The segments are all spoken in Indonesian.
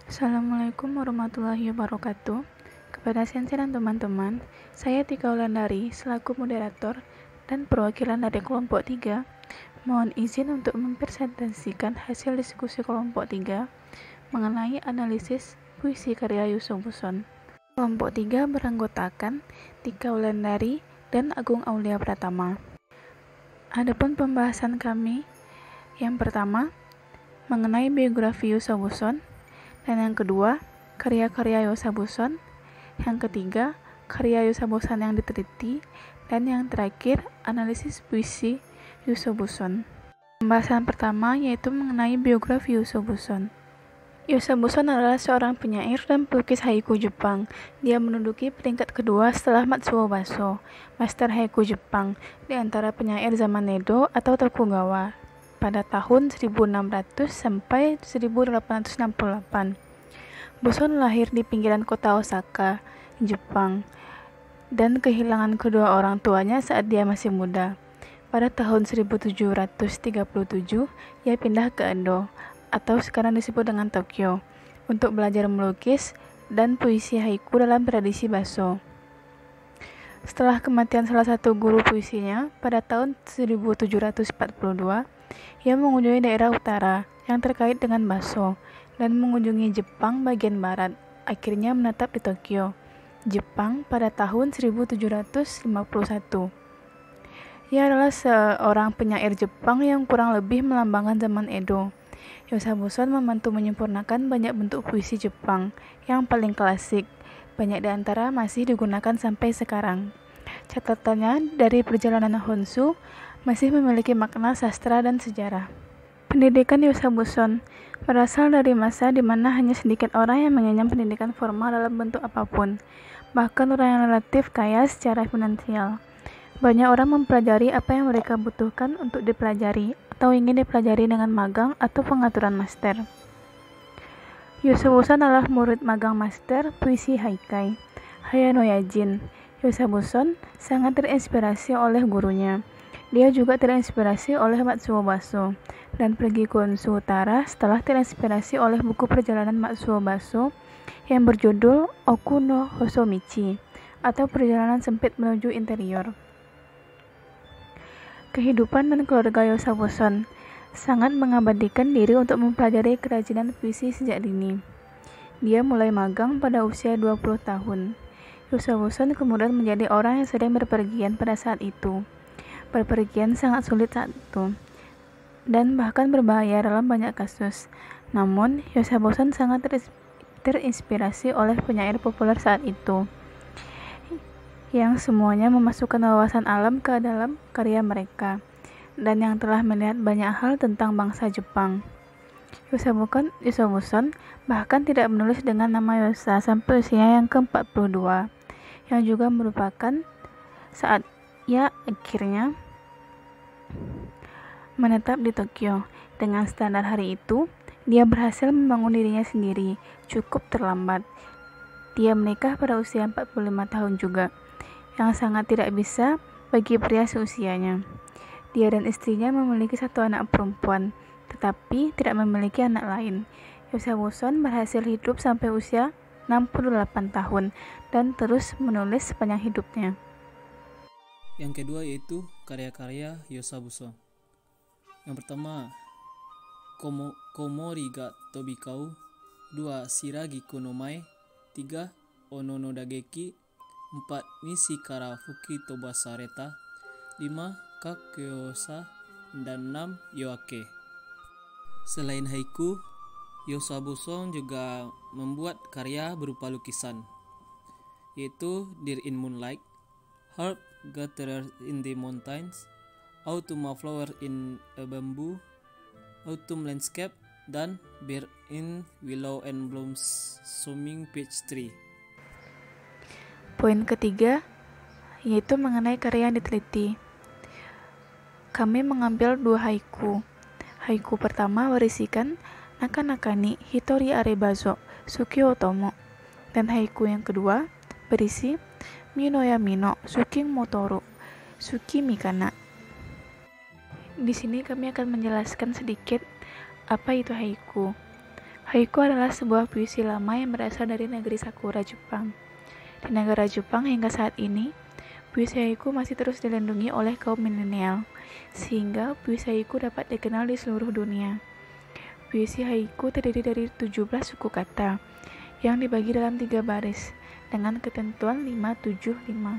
Assalamualaikum warahmatullahi wabarakatuh. Kepada Sensei dan teman-teman, saya Tika Wulandari selaku moderator dan perwakilan dari kelompok 3 mohon izin untuk mempresentasikan hasil diskusi kelompok 3 mengenai analisis puisi karya Yusuf Buson. Kelompok 3 beranggotakan Tika Wulandari dan Agung Aulia Pratama. Adapun pembahasan kami yang pertama mengenai biografi Yusuf Buson, dan yang kedua, karya-karya Yosha Buson. Yang ketiga, karya Yosha Buson yang diteliti. Dan yang terakhir, analisis puisi Yusuf Buson. Pembahasan pertama yaitu mengenai biografi Yusuf Buson. Yusuf Buson adalah seorang penyair dan pelukis haiku Jepang. Dia menduduki peringkat kedua setelah Matsuo Baso, master haiku Jepang, di antara penyair zaman Edo atau Tokugawa pada tahun 1600 sampai 1868. Buson lahir di pinggiran kota Osaka, Jepang, dan kehilangan kedua orang tuanya saat dia masih muda. Pada tahun 1737, ia pindah ke Edo, atau sekarang disebut dengan Tokyo, untuk belajar melukis dan puisi haiku dalam tradisi Baso. Setelah kematian salah satu guru puisinya pada tahun 1742, ia mengunjungi daerah utara yang terkait dengan Baso dan mengunjungi Jepang bagian barat, akhirnya menetap di Tokyo, Jepang pada tahun 1751. Ia adalah seorang penyair Jepang yang kurang lebih melambangkan zaman Edo. Yosha Buson membantu menyempurnakan banyak bentuk puisi Jepang yang paling klasik. Banyak di antara masih digunakan sampai sekarang. Catatannya dari perjalanan Honshu masih memiliki makna sastra dan sejarah. Pendidikan Yosha Buson berasal dari masa di mana hanya sedikit orang yang mengenyam pendidikan formal dalam bentuk apapun, bahkan orang yang relatif kaya secara finansial. Banyak orang mempelajari apa yang mereka butuhkan untuk dipelajari atau ingin dipelajari dengan magang atau pengaturan master. Yosha Buson adalah murid magang master puisi Haikai, Hayano Yajin. Yosha Buson sangat terinspirasi oleh gurunya. Dia juga terinspirasi oleh Matsuo Baso dan pergi ke Honshu Utara setelah terinspirasi oleh buku perjalanan Matsuo Baso yang berjudul Oku no Hosomichi atau Perjalanan Sempit Menuju Interior. Kehidupan dan keluarga Yosha Buson sangat mengabadikan diri untuk mempelajari kerajinan puisi sejak dini. Dia mulai magang pada usia 20 tahun. Yosha Buson kemudian menjadi orang yang sering berpergian pada saat itu. Berpergian sangat sulit saat itu, dan bahkan berbahaya dalam banyak kasus. Namun, Yosha Buson sangat terinspirasi oleh penyair populer saat itu, yang semuanya memasukkan wawasan alam ke dalam karya mereka, dan yang telah melihat banyak hal tentang bangsa Jepang. Yosha Buson bahkan tidak menulis dengan nama Yosha sampai usia yang ke-42, yang juga merupakan saat ia akhirnya menetap di Tokyo. Dengan standar hari itu, dia berhasil membangun dirinya sendiri, cukup terlambat. Dia menikah pada usia 45 tahun juga, yang sangat tidak bisa bagi pria seusianya. Dia dan istrinya memiliki satu anak perempuan, tetapi tidak memiliki anak lain. Yosha Buson berhasil hidup sampai usia 68 tahun dan terus menulis sepanjang hidupnya. Yang kedua yaitu karya-karya Yosha Buson. Yang pertama, Komori ga Tobikau. 2. Shiragi no Mae. 3. Ono no Dageki. 4. Nishi kara Fuki Tobasareta. 5. Kakuyosha. Dan 6. Yoake. Selain haiku, Yosha Buson juga membuat karya berupa lukisan, yaitu Deer in Moonlight, Harp Gatherer in the Mountains, Autumn Flower in a Bamboo, Autumn Landscape, dan Bear in Willow and Blooms Swimming Peach Tree. Poin ketiga yaitu mengenai karya yang diteliti. Kami mengambil 2 haiku. Haiku pertama berisikan Naka-naka ni Hitori Arebazo Suki Otomo, dan haiku yang kedua berisi Mino ya Mino Suki Motoru Suki Mikana. Di sini kami akan menjelaskan sedikit apa itu haiku. Haiku adalah sebuah puisi lama yang berasal dari negeri Sakura, Jepang. Di negara Jepang hingga saat ini, puisi haiku masih terus dilindungi oleh kaum milenial, sehingga puisi haiku dapat dikenal di seluruh dunia. Puisi haiku terdiri dari 17 suku kata, yang dibagi dalam 3 baris, dengan ketentuan 5-7-5.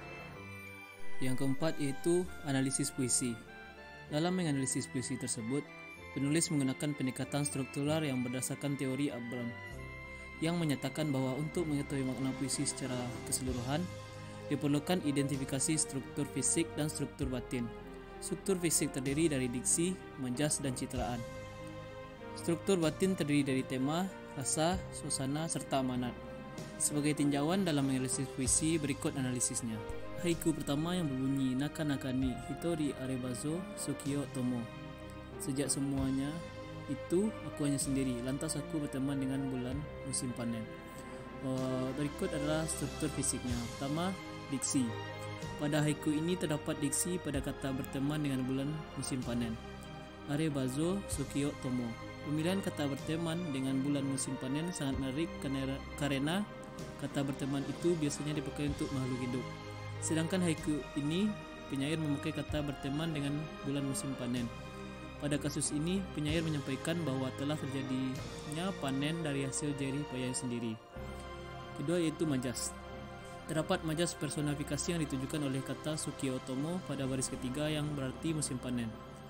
Yang keempat yaitu analisis puisi. Dalam menganalisis puisi tersebut, penulis menggunakan pendekatan struktural yang berdasarkan teori Abraham, yang menyatakan bahwa untuk mengetahui makna puisi secara keseluruhan, diperlukan identifikasi struktur fisik dan struktur batin. Struktur fisik terdiri dari diksi, majas, dan citraan. Struktur batin terdiri dari tema, rasa, suasana, serta amanat. Sebagai tinjauan dalam menganalisis puisi, berikut analisisnya. Haiku pertama yang berbunyi Naka Naka ni Hitori Arebazo Sukiyo Tomo. Sejak semuanya itu aku hanya sendiri, lantas aku berteman dengan bulan musim panen. Berikut adalah struktur fisiknya. Pertama, diksi. Pada haiku ini terdapat diksi pada kata berteman dengan bulan musim panen. Arebazo Sukiyo Tomo. Pemilihan kata berteman dengan bulan musim panen sangat menarik karena kata berteman itu biasanya dipakai untuk makhluk hidup. Sedangkan haiku ini penyair memakai kata berteman dengan bulan musim panen. Pada kasus ini, penyair menyampaikan bahwa telah terjadinya panen dari hasil jerih payahnya sendiri. Kedua yaitu majas. Terdapat majas personifikasi yang ditujukan oleh kata Sukiyo Tomo pada baris ketiga yang berarti musim panen.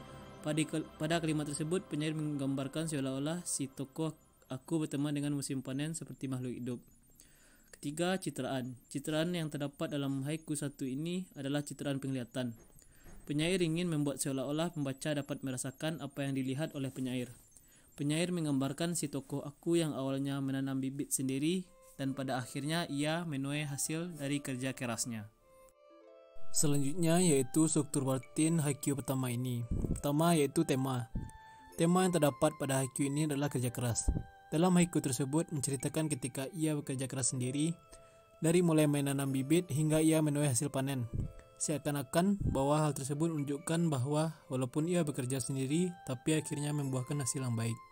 Pada kalimat tersebut, penyair menggambarkan seolah-olah si tokoh aku berteman dengan musim panen seperti makhluk hidup. Ketiga, citraan. Citraan yang terdapat dalam haiku satu ini adalah citraan penglihatan. Penyair ingin membuat seolah-olah pembaca dapat merasakan apa yang dilihat oleh penyair. Penyair menggambarkan si tokoh aku yang awalnya menanam bibit sendiri dan pada akhirnya ia menuai hasil dari kerja kerasnya. Selanjutnya yaitu struktur batin haiku pertama ini. Pertama yaitu tema. Tema yang terdapat pada haiku ini adalah kerja keras. Dalam haiku tersebut menceritakan ketika ia bekerja keras sendiri, dari mulai menanam bibit hingga ia menuai hasil panen. Seakan-akan bahwa hal tersebut menunjukkan bahwa walaupun ia bekerja sendiri, tapi akhirnya membuahkan hasil yang baik.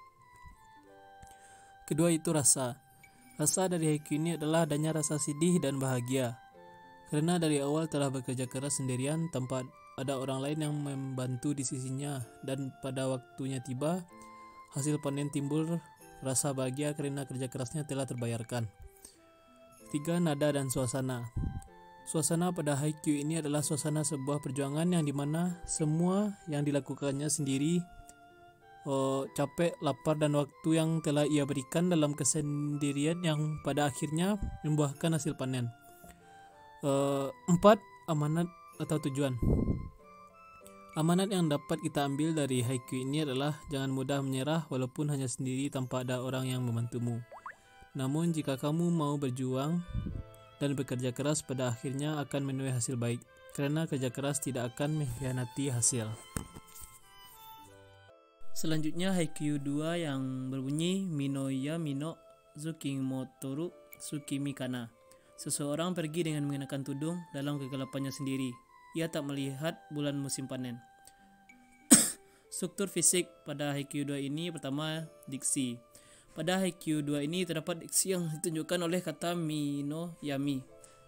Kedua itu rasa. Rasa dari haiku ini adalah adanya rasa sedih dan bahagia. Karena dari awal telah bekerja keras sendirian tanpa ada orang lain yang membantu di sisinya, dan pada waktunya tiba, hasil panen timbul rasa bahagia karena kerja kerasnya telah terbayarkan. Tiga, nada dan suasana. Suasana pada haiku ini adalah suasana sebuah perjuangan yang dimana semua yang dilakukannya sendiri, capek, lapar, dan waktu yang telah ia berikan dalam kesendirian yang pada akhirnya membuahkan hasil panen. 4. Amanat atau tujuan. Amanat yang dapat kita ambil dari haiku ini adalah jangan mudah menyerah walaupun hanya sendiri tanpa ada orang yang membantumu. Namun jika kamu mau berjuang dan bekerja keras, pada akhirnya akan menuai hasil baik, karena kerja keras tidak akan mengkhianati hasil. Selanjutnya haiku 2 yang berbunyi Mino ya mino Tsukimotoru Tsukimi kana. Seseorang pergi dengan mengenakan tudung dalam kegelapannya sendiri. Ia tak melihat bulan musim panen. Struktur fisik pada haiku 2 ini. Pertama, diksi. Pada haiku 2 ini terdapat diksi yang ditunjukkan oleh kata mino yami.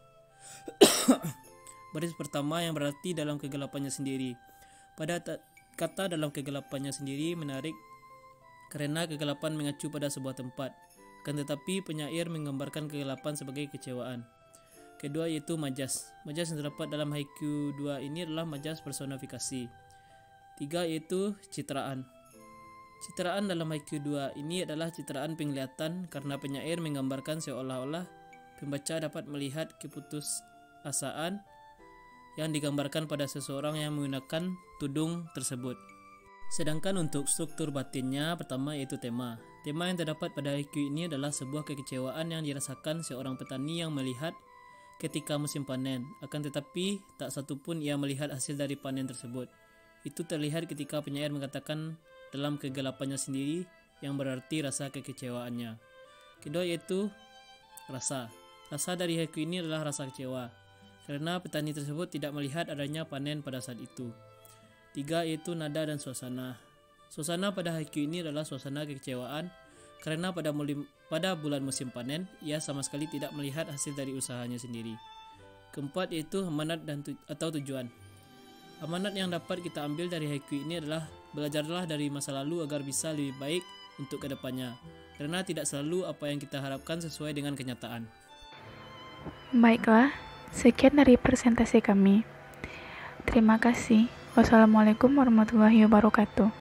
Baris pertama yang berarti dalam kegelapannya sendiri. Pada kata dalam kegelapannya sendiri menarik karena kegelapan mengacu pada sebuah tempat. Akan tetapi penyair menggambarkan kegelapan sebagai kecewaan. Kedua yaitu majas. Majas yang terdapat dalam haiku 2 ini adalah majas personifikasi. 3 yaitu citraan. Citraan dalam haiku 2 ini adalah citraan penglihatan karena penyair menggambarkan seolah-olah pembaca dapat melihat keputusasaan yang digambarkan pada seseorang yang menggunakan tudung tersebut. Sedangkan untuk struktur batinnya, pertama yaitu tema. Tema yang terdapat pada haiku ini adalah sebuah kekecewaan yang dirasakan seorang petani yang melihat ketika musim panen. Akan tetapi tak satu pun ia melihat hasil dari panen tersebut. Itu terlihat ketika penyair mengatakan dalam kegelapannya sendiri, yang berarti rasa kekecewaannya. Kedua yaitu rasa. Rasa dari haiku ini adalah rasa kecewa, karena petani tersebut tidak melihat adanya panen pada saat itu. 3 yaitu nada dan suasana. Suasana pada haiku ini adalah suasana kekecewaan karena pada bulan musim panen, ia sama sekali tidak melihat hasil dari usahanya sendiri. Keempat yaitu amanat atau tujuan. Amanat yang dapat kita ambil dari haiku ini adalah belajarlah dari masa lalu agar bisa lebih baik untuk kedepannya, karena tidak selalu apa yang kita harapkan sesuai dengan kenyataan. Baiklah, sekian dari presentasi kami. Terima kasih. Wassalamualaikum warahmatullahi wabarakatuh.